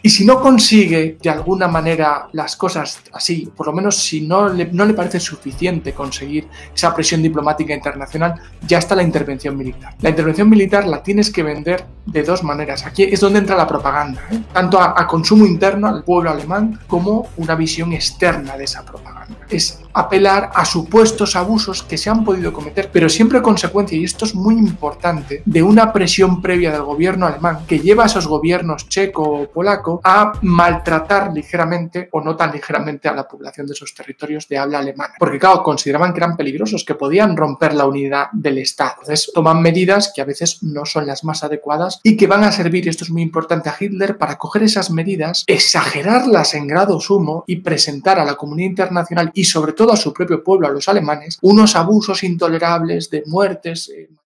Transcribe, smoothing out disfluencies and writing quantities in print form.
Y si no consigue de alguna manera las cosas así, por lo menos si no le parece suficiente conseguir esa presión diplomática internacional, ya está la intervención militar. La intervención militar la tienes que vender de dos maneras. Aquí es donde entra la propaganda, tanto a consumo interno al pueblo alemán como una visión externa de esa propaganda. Es apelar a supuestos abusos que se han podido cometer, pero siempre consecuencia, y esto es muy importante, de una presión previa del gobierno alemán que lleva a esos gobiernos checo o polaco a maltratar ligeramente o no tan ligeramente a la población de esos territorios de habla alemana. Porque claro, consideraban que eran peligrosos, que podían romper la unidad del Estado. Entonces toman medidas que a veces no son las más adecuadas y que van a servir, y esto es muy importante, a Hitler para coger esas medidas, exagerarlas en grado sumo y presentar a la comunidad internacional y sobre todo a su propio pueblo, a los alemanes, unos abusos intolerables de muertes,